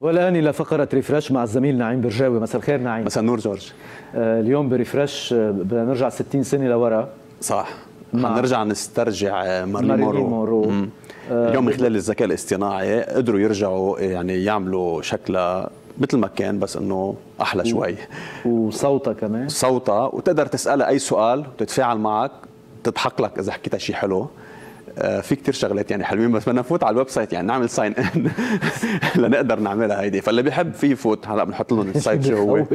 والآن إلى فقرة ريفرش مع الزميل نعيم برجاوي. مساء الخير نعيم. مساء النور جورج. اليوم بريفرش بدنا نرجع 60 سنة لورا. صح، نرجع نسترجع مارلين مونرو. اليوم من خلال الذكاء الاصطناعي قدروا يرجعوا يعني يعملوا شكلها مثل ما كان، بس انه احلى شوي، وصوتها كمان صوتها، وتقدر تسالها اي سؤال وتتفاعل معك، تضحك لك اذا حكيتها شيء حلو. في كتير شغلات يعني حلوين، بس بدنا نفوت على الويب سايت يعني نعمل ساين ان لنقدر نعملها هيدي، فاللي بيحب فيه يفوت. هلا بنحط لهم السايت شو هو.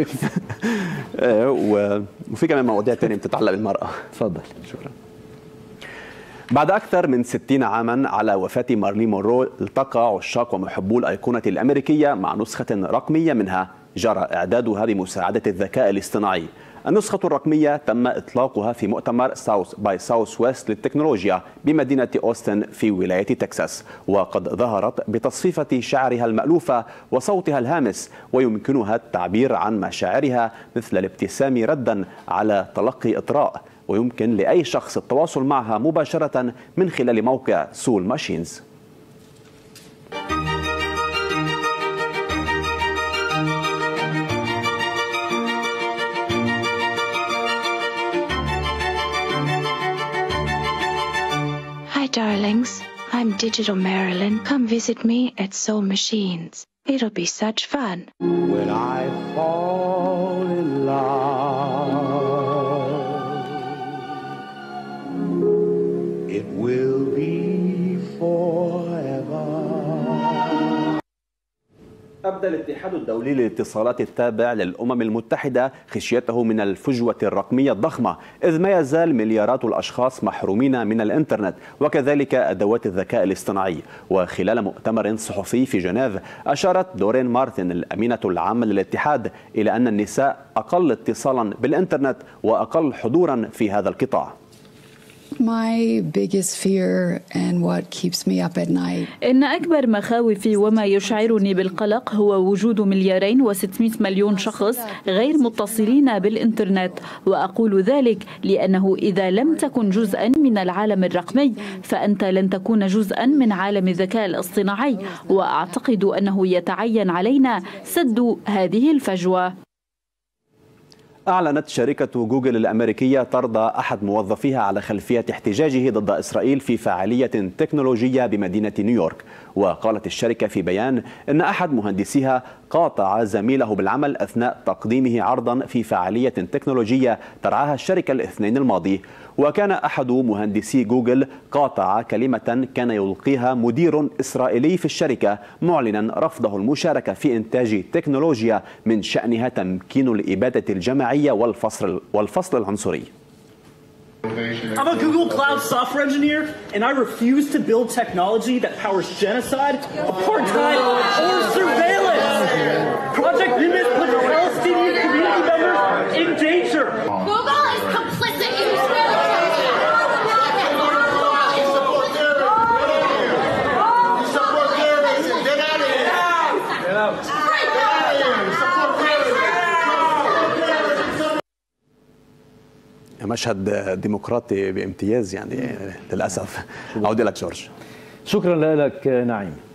وفي كمان مواضيع ثانيه بتتعلق بالمراه. تفضل. شكرا. بعد أكثر من 60 عاما على وفاة مارلين مونرو، التقى عشاق ومحبو الأيقونة الأمريكية مع نسخة رقمية منها جرى إعدادها بمساعدة الذكاء الاصطناعي. النسخة الرقمية تم إطلاقها في مؤتمر ساوث باي ساوث ويست للتكنولوجيا بمدينة أوستن في ولاية تكساس، وقد ظهرت بتصفيفة شعرها المألوفة وصوتها الهامس، ويمكنها التعبير عن مشاعرها مثل الابتسام ردا على تلقي إطراء، ويمكن لأي شخص التواصل معها مباشرة من خلال موقع سول ماشينز. Hi darlings, I'm Digital Marilyn. Come visit me at Soul Machines. It'll be such fun. When I fall in love, it will be forever. أبدى الاتحاد الدولي للاتصالات التابع للأمم المتحدة خشيته من الفجوة الرقمية الضخمة، إذ ما يزال مليارات الأشخاص محرومين من الإنترنت وكذلك أدوات الذكاء الاصطناعي. وخلال مؤتمر صحفي في جنيف، أشارت دورين مارتن الأمينة العامة للاتحاد إلى أن النساء أقل اتصالا بالإنترنت وأقل حضورا في هذا القطاع. My biggest fear and what keeps me up at night. إن أكبر مخاوفي وما يشعرني بالقلق هو وجود 2,600,000,000 شخص غير متصلين بالإنترنت، وأقول ذلك لأنه إذا لم تكن جزءا من العالم الرقمي فأنت لن تكون جزءا من عالم الذكاء الاصطناعي، وأعتقد أنه يتعين علينا سد هذه الفجوة. أعلنت شركة جوجل الأمريكية طرد أحد موظفيها على خلفية احتجاجه ضد إسرائيل في فعالية تكنولوجية بمدينة نيويورك. وقالت الشركة في بيان أن أحد مهندسيها قاطع زميله بالعمل أثناء تقديمه عرضا في فعالية تكنولوجية ترعاها الشركة الاثنين الماضي. وكان أحد مهندسي جوجل قاطع كلمة كان يلقيها مدير إسرائيلي في الشركة معلنا رفضه المشاركة في إنتاج تكنولوجيا من شأنها تمكين الإبادة الجماعية والفصل العنصري. I'm a Google Cloud software engineer, and I refuse to build technology that powers genocide, apartheid, or surveillance. Project Nimbus puts Palestinian community members in danger. Google is complicit in Israeli مشهد ديمقراطي بامتياز يعني للأسف. أعود لك جورج. شكرا لك نعيم.